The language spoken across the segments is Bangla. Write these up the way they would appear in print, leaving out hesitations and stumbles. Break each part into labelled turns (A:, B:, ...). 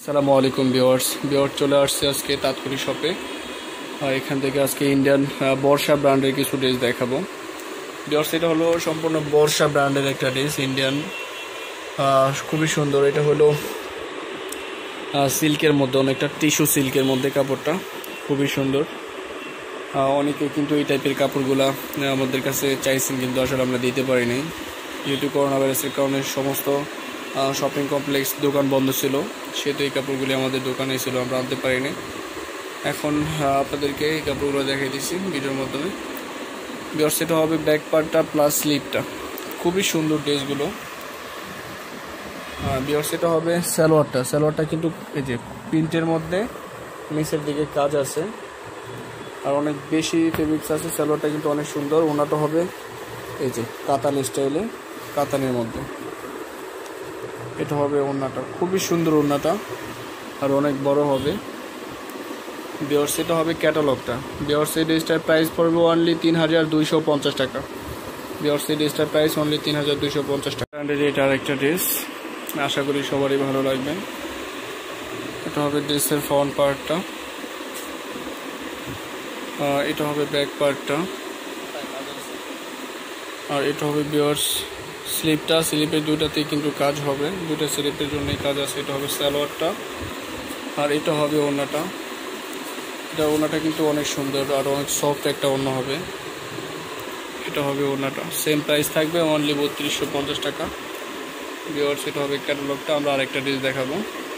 A: আসসালামু আলাইকুম ভিউয়ার্স চলে আসছে আজকে তাৎক্ষণিক শপে। এখান থেকে আজকে ইন্ডিয়ান বর্ষা ব্র্যান্ডের কিছু ড্রেস দেখাবো। ভিউয়ার্স এটা হলো সম্পূর্ণ বর্ষা ব্র্যান্ডের একটা ড্রেস, ইন্ডিয়ান, খুবই সুন্দর। এটা হলো সিল্কের মধ্যে, অনেকটা টিস্যু সিল্কের মধ্যে কাপড়টা খুবই সুন্দর। অনেকে কিন্তু এই টাইপের কাপড়গুলা আমাদের কাছে চাইছেন, কিন্তু আসলে আমরা দিতে পারি নাই, যেহেতু করোনা ভাইরাসের কারণে সমস্ত শপিং কমপ্লেক্স দোকান বন্ধ ছিল, সেহেতু এই কাপড়গুলি আমাদের দোকানে ছিল, আমরা আনতে পারিনি। এখন আপনাদেরকে এই কাপড়গুলো দেখাই দিচ্ছি ভিডিওর মাধ্যমে। ভিউয়ার্স এটা হবে ব্যাক পার্টটা প্লাস স্লিভটা, খুবই সুন্দর ড্রেসগুলো। ভিউয়ার্স এটা হবে সালোয়ারটা কিন্তু এই যে প্রিন্টের মধ্যে নিচের দিকে কাজ আছে, আর অনেক বেশি ফেব্রিক্স আছে। সালোয়ারটা কিন্তু অনেক সুন্দর। ওনাটা হবে এই যে কাতান স্টাইলে, কাতানের মধ্যে। এটা হবে ওড়নাটা, খুবই সুন্দর ওড়নাটা, আর অনেক বড় হবে। ভিউয়ার্স এটা হবে ক্যাটালগটা। ভিউয়ার্স এই ড্রেসটার প্রাইস পড়বে অনলি 3250 টাকা। ভিউয়ার্স এই ড্রেসটার প্রাইস অনলি 3250 টাকা। এটা আরেকটা ড্রেস, আশা করি সবারই ভালো লাগবে। এটা হবে ড্রেসের ফ্রন্ট পার্টটা, এটা হবে ব্যাক পার্টটা, আর এটা হবে ভিউয়ার্স স্লিপটা। স্লিপের দুইটাতেই কিন্তু কাজ হবে, দুইটা স্লিপের জন্যই কাজ আছে। এটা হবে সালোয়ারটা, আর এটা হবে ওড়নাটা। এটা ওড়নাটা কিন্তু অনেক সুন্দর আর অনেক সফট একটা ওড়না হবে। এটা হবে ওড়নাটা, সেম প্রাইস থাকবে অনলি 3250 টাকা। ভিউয়ার্স এটা হবে ক্যাটালগটা। আমরা আরেকটা ড্রেস দেখাবো।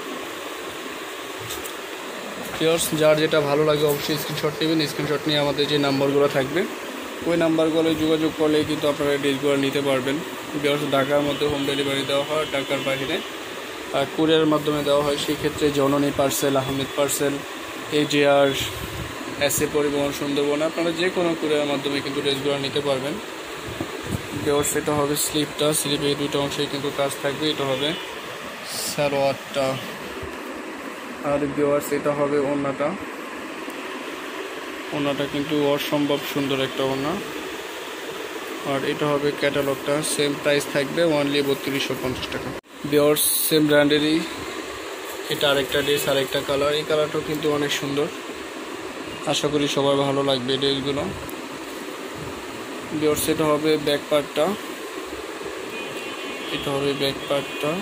A: ভিউয়ার্স যার যেটা ভালো লাগে অবশ্যই স্ক্রিনশট নেবেন। স্ক্রিনশট নিয়ে আমাদের যে নাম্বারগুলো থাকবে ওই নাম্বারগুলো যোগাযোগ করলে কিন্তু আপনারা ড্রেসগুলো নিতে পারবেন। ভিউয়ার্স ঢাকার মধ্যে হোম ডেলিভারি দেওয়া হয়, ঢাকার বাইরে কুরিয়ারের মাধ্যমে দেওয়া হয়। সেক্ষেত্রে Janani parcel, Ahmed parcel, AJR, SA পরিবহন, সুন্দরবন, আপনারা যে কোনো কুরিয়ারের মাধ্যমে কিন্তু ড্রেসগুলো নিতে পারবেন। ভিউয়ার্স এটা হবে স্লিপটা। স্লিপে এই দুটো অংশে কিন্তু কাজ থাকবে। এটা হবে সালোয়ারটা, আর ভিউয়ার্স এটা হবে ওড়নাটা। ওড়নাটা কিন্তু অসম্ভব সুন্দর একটা ওড়না, আর এটা হবে ক্যাটালগটা। সেম প্রাইস থাকবে অনলি 3250 টাকা। ভিউয়ার্স সেম ব্র্যান্ডেরই এটা আরেকটা ড্রেস, আরেকটা কালার। এই কালারটাও কিন্তু অনেক সুন্দর, আশা করি সবার ভালো লাগবে ড্রেসগুলো। ভিউয়ার্স এটা হবে ব্যাক পার্টটা, এটা হবে ব্যাক পার্টটা,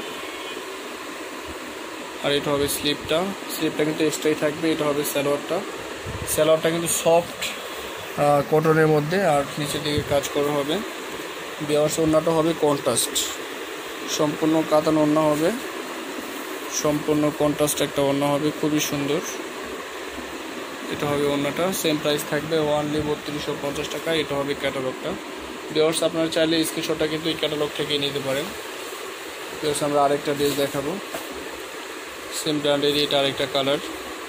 A: আর এটা হবে স্লিপটা। স্লিপটা কিন্তু এক্সট্রাই থাকবে। এটা হবে সালোয়ারটা কিন্তু সফট কটনের মধ্যে, আর নিচের দিকে কাজ করা হবে। ভিউয়ার্স ওড়নাটা হবে কন্ট্রাস্ট, সম্পূর্ণ কাতান ওড়না হবে, সম্পূর্ণ কন্ট্রাস্ট একটা ওড়না হবে, খুবই সুন্দর। এটা হবে ওড়নাটা, সেম প্রাইস থাকবে অনলি 3250 টাকা। এটা হবে ক্যাটালগটা। ভিউয়ার্স আপনারা চাইলে স্ক্রিনশটটা কিন্তু এই ক্যাটালগ থেকেই নিতে পারেন। ভিউয়ার্স আমরা আরেকটা ড্রেস দেখাবো, সেম ব্র্যান্ডেরই এটা আরেকটা কালার।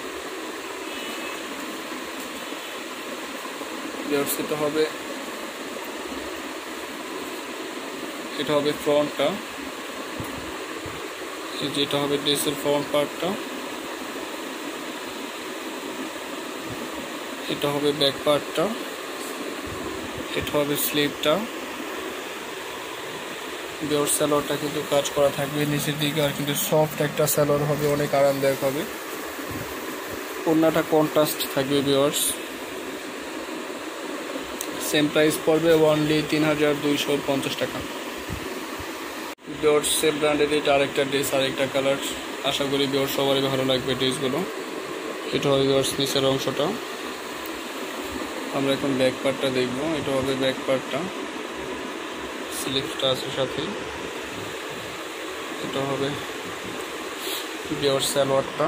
A: ভিউয়ার্স এটা হবে ফ্রন্টটা, যেটা হবে ড্রেসের ফ্রন্ট পার্টটা। এটা হবে ব্যাক পার্টটা, এটা হবে স্লিভটা। ভিউয়ার্স সালোয়ারটা কিন্তু কাজ করা থাকবে নিচের দিকে, আর কিন্তু সফট একটা সালোয়ার হবে, অনেক আরামদায়ক হবে। ওড়নাটা কন্ট্রাস্ট থাকবে। ভিউয়ার্স সেম প্রাইস পড়বে অনলি 3250 টাকা। ভিউয়ার্স সেম ব্র্যান্ডের এটা আরেকটা ড্রেস, আরেকটা কালার। আশা করি ভিউয়ার্স সবারই ভালো লাগবে ড্রেসগুলো। এটা হবে ভিউয়ার্স নিচের অংশটা। আমরা এখন ব্যাক পার্টটা দেখবো। এটা হবে ব্যাক পার্টটা, স্লিভটা আছে সাথে। এটা হবে ভিউয়ার্স সালোয়ারটা,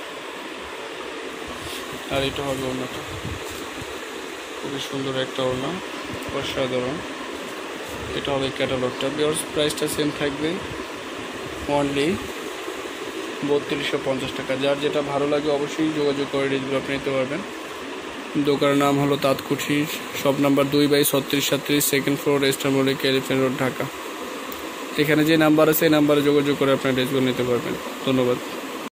A: আর এটা হবে ওড়নাটা। খুবই সুন্দর একটা ওড়না, অসাধারণ। এটা হবে ক্যাটালগটা। ভিউয়ার্স প্রাইসটা সেম থাকবে অনলি 3250 টাকা। যার যেটা ভালো লাগে অবশ্যই যোগাযোগ করে ড্রেসগুলো আপনি নিতে পারবেন। দোকানের নাম হলো Tantkuthir, shop number 2/3637, second floor, eastern Mallik, elephant road, Dhaka. এখানে যে নাম্বার আছে এই নাম্বারে যোগাযোগ করে আপনার ড্রেসগুলো নিতে পারবেন। ধন্যবাদ।